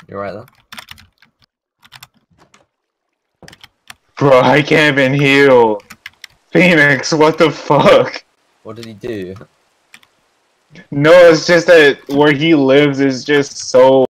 You're right there. Bro, I can't even heal. Phoenix, what the fuck? What did he do? No, it's just that where he lives is just so